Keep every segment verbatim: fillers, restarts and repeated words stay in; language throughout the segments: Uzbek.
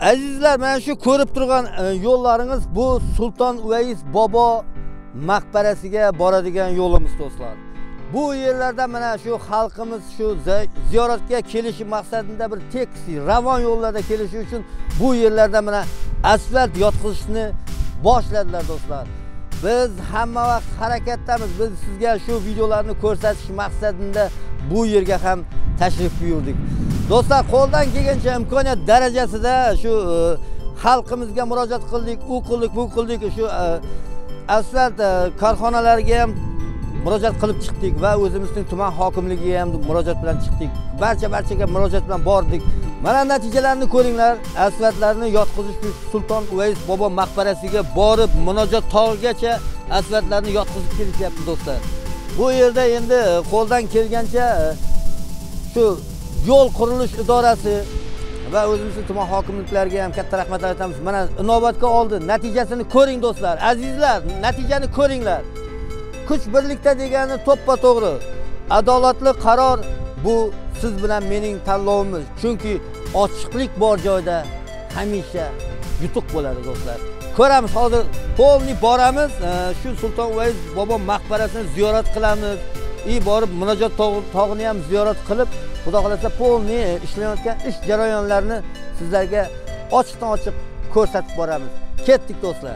Azizlar, mana shu ko'rib turgan yo'llaringiz bu Sulton Uvays bobo maqbarasiga boradigan yo'limiz do'stlar. Bu yerlarda mana shu xalqimiz shu ziyoratga kelishi maqsadida bir tekis ravon yo'llarda kelishi uchun bu yerlarda mana asfalt yotqizishni boshladilar do'stlar. Biz hamma vaqt harakatdamiz. Biz sizga shu videolarni ko'rsatish maqsadida bu yerga ham tashrif buyurdik. Do'stlar, qo'ldan kelgancha imkoniyat darajasida shu xalqimizga murojaat qildik, u qildik, bu qildik, shu asfalt korxonalariga ham murojaat qilib chiqdik va o'zimizning tuman hokimligiga ham murojaat bilan chiqdik. Barcha barchaga murojaat bilan bordik. Mana natijalarini ko'ringlar. Asfaltlarni yotqizish Sulton Uvays bobo maqbarasiga borib, Munojot tog'igacha asfaltlarni yotqizib kelishyapti do'stlar. Bu yerda endi qo'ldan kelgancha shu yo'l qurilish idorasi va o'zimizning tuman hokimliklariga ham katta rahmat aytamiz. Mana inobatga oldi. Natijasini ko'ring do'stlar. Azizlar, natijani ko'ringlar. Kuch birlikda degani to'ppa to'g'ri. Adolatli qaror bu siz bilan mening tanlovimiz. Chunki ochiqlik bor joyda hamisha yutuq bo'ladi do'stlar. Ko'ramiz, hozir polni boramiz. Shu Sulton Uvays bobo maqbarasini ziyorat qilamiz. I borib Munojot tog'ini ham ziyorat qilib, Xudo xolasa polni ishlayotgan ish jarayonlarini sizlarga ochiqdan ochiq ko'rsatib boramiz. Ketdik do'stlar.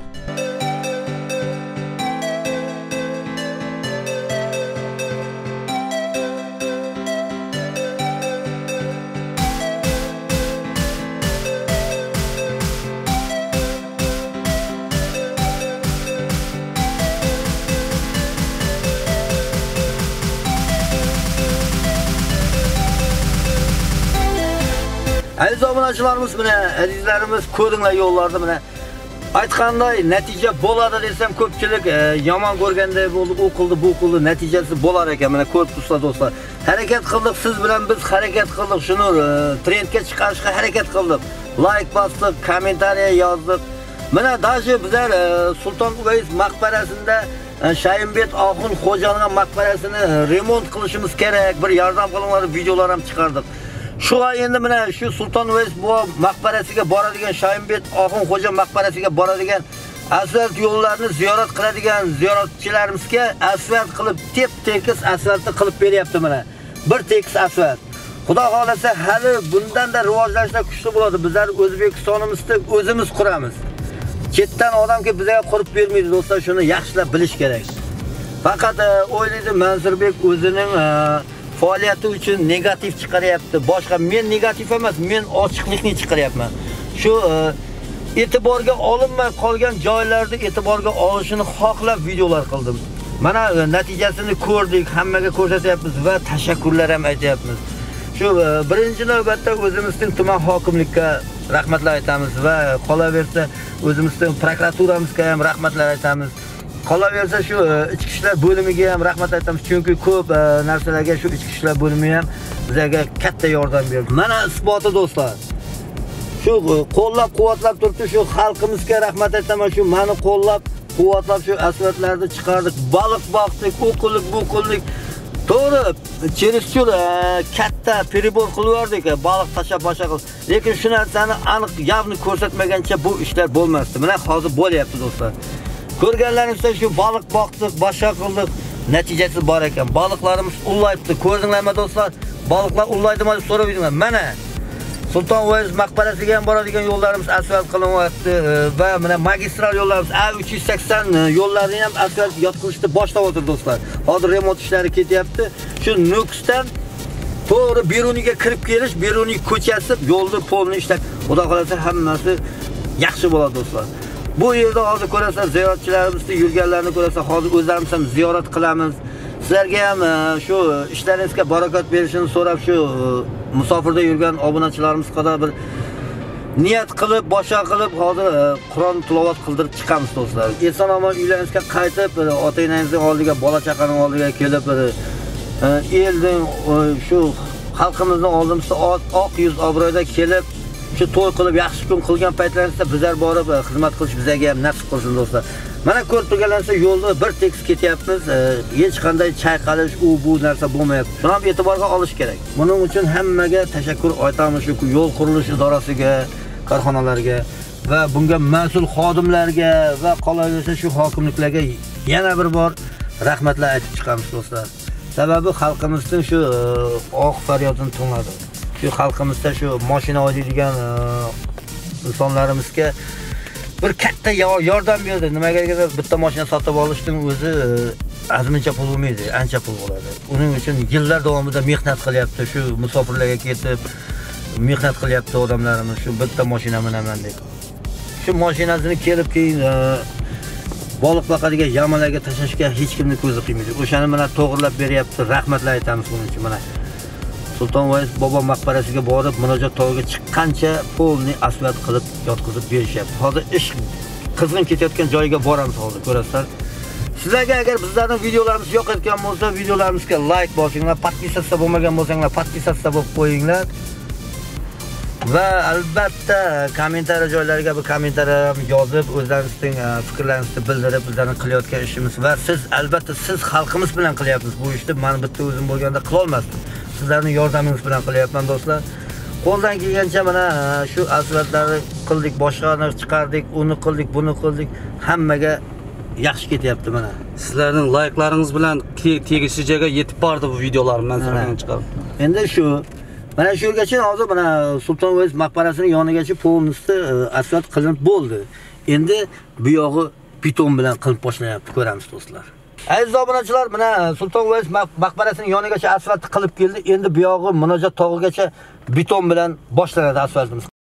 Aziz obunachilarimiz, mana azizlarimiz, ko'ringlar yo'llarda mana aytganday natija bo'ladi desam ko'pchilik yomon ko'rganday bo'ldi, u qildi, bu qildi, natijasi bo'lar ekan. Mana ko'rib turibsizlar do'stlar. Harakat qildik, siz bilan biz harakat qildik, shuni trendga chiqarishga harakat qildik. Like bosdik, kommentariya yozdik. Mana dashi bizlar Sulton Uvays maqbarasida Shayinbek Oxun Xo'janing maqbarasini remont qilishimiz kerak. Bir yordam qilinglar, videolar ham chiqardik. Shu endi mana shu Sulton Uvays bobo maqbarasiga boradigan, Shayinbek Oxun Xo'ja maqbarasiga boradigan asfalt yo'llarni ziyorat qiladigan ziyoratchilarimizga asfalt qilib, tep-tekis asfaltni qilib beryapti mana. Bir tekis asfalt. Xudo xolasa hali bundan-da rivojlanishlar kuchli bo'ladi. Bizlar O'zbekistonimizda o'zimiz quramiz. Chetdan odamga bizga qurib bermaydi do'stlar, shuni yaxshilab bilish kerak. Faqat o'ylaydi Mansurbek o'zining faoliyati uchun negativ chiqaryapti. Boshqa men negativ emas, men ochiqlikni chiqaryapman. Shu e'tiborga olinmay qolgan joylarda e'tiborga olishini xohlab videolar qildim. Mana natijasini ko'rdik, hammaga ko'rsatyapmiz va tashakkurlar ham aytyapmiz. Shu birinchi navbatda o'zimizning tuman hokimlikka rahmatlar aytamiz va qolaversa o'zimizning prokuraturamizga ham rahmatlar aytamiz. Qolaversa shu ichki ishlar bo'limiga ham rahmat aytamiz, chunki ko'p narsalarga shu ichki ishlar bo'limi ham bizga katta yordam berdi. Mana isboti do'stlar. Shu qo'llab-quvvatlab turibdi, shu xalqimizga rahmat aytaman. Shu meni qo'llab, quvvatlab shu asfaltlarni chiqardik, baliq boqdik, u qildik, bu qildik. To'g'ri, cherishchur katta peribor qilyaptik, baliq tashab boshqa qil. Lekin shu narsani aniq yavni ko'rsatmagancha bu ishlar bo'lmasdi. Mana hozir bo'lyapti do'stlar. Ko'rganlaringizda shu baliq boqdik, boshqa qildik, natijasi bor ekan. Baliqlarimiz ullayibdi. Ko'rdinglarmi do'stlar? Baliqlar ullaydimi deb so'raydinglar. Mana Sulton Uvays maqbarasiga ham boradigan yo'llarimiz asfalt qilinyapti va mana magistral yo'llarimiz A uch yuz sakson yo'llarini ham asfalt yotqizishni boshlab o'tirdi do'stlar. Hozir remont ishlari ketyapti. Shu Nukusdan to'g'ri Beruniga kirib kelish, Beruniy ko'chasi yo'lni polni ishlab, xudo xolasa hammasi yaxshi bo'ladi do'stlar. Bu yerda hozir ko'rasizlar, ziyoratchilarimizni yurganlarni ko'rasizlar, hozir o'zlarimiz ham ziyorat qilamiz. Sizlarga ham shu ishlaringizga barokat berishini so'rab, shu musofirda yurgan obunachilarimiz qadar bir niyat qilib, boshqa qilib hozir Qur'on tilovat qildirib chiqamiz do'stlar. Eson-omon uylaringizga qaytib, ota-onangizning oldiga, bola chaqaning oldiga kelib, elning shu xalqimizning oldimizda oq yuz obro'da kelib shu to'y qilib yaxshi kun qilgan paytlaringizda bizlar borib xizmat qilish bizga ham nasib qilsin do'stlar. Mana ko'rib turganlaringizda yo'lda bir tekis ketyapmiz. Hech qanday chayqalish, u bu narsa bo'lmayapti. Shuni ham e'tiborga olish kerak. Buning uchun hammaga tashakkur aytamiz, shu yo'l qurilish idorasiga, korxonalarga va bunga mas'ul xodimlarga va qolaversa shu hokimliklarga yana bir bor rahmatlar aytib chiqamiz do'stlar. Sababi xalqimizning shu oq faryodini tingladi. Shu xalqimizda shu mashina oladigan insonlarimizga bir katta yordam berdi. Nimagadir bitta mashina sotib olishning o'zi azmuncha pul bo'lmaydi, ancha pul bo'ladi. Uning uchun yillar davomida mehnat qilyapti, shu musofirlarga ketib mehnat qilyapti odamlarimiz shu bitta mashina minaman deb. Shu mashinasini kelib keyin baliq boqadigan yamalarga tashlashga hech kimni ko'zi qiymaydi. O'shani mana to'g'rilab beryapti. Rahmatlar aytamiz buning uchun mana. Sulton Voiz bobo maqbarasiga borib murojaat tog'iga chiqqancha polni asfalt qilib yotqizib berishyapti. Hozir ish qizg'in ketayotgan joyiga boramiz hozir, ko'rasizlar. Sizlarga agar bizlarning videolarimiz yoqayotgan bo'lsa, videolarimizga like bosinglar, podpisatsiya bo'lmagan bo'lsanglar, podpisatsiya bo'lib qo'yinglar. Va albatta kommentariy joylariga bu kommentariy yozib, o'zlaringizning fikrlaringizni bildirib, bizlarning qilayotgan ishimiz va siz albatta siz xalqimiz bilan qilyapmiz bu ishni. Men bitta o'zim bo'lganda qila olmasdim. Sizlarning yordamingiz bilan qilyapman do'stlar. Qo'ldan kelgancha mana shu asfaltlarni qildik, boshqani chiqardik, uni qildik, buni qildik. Hammaga yaxshi ketyapti mana. Sizlarning layklaringiz bilan tegishli joyga yetib bordi bu videolarni men sizlarga chiqarib. Endi shu mana shu yergacha hozir mana Sulton Voiz maqbarasining yonigacha polnisda asfalt qilinib bo'ldi. Endi bu yog'i beton bilan qilib boshlayapti, ko'ramiz do'stlar. Aziz obunachilar, mana Sulton Voiz maqbarasining yonigacha asfalt qilib keldi. Endi bu yog'i murojaat tog'igacha beton bilan boshlanadi asfaltimiz.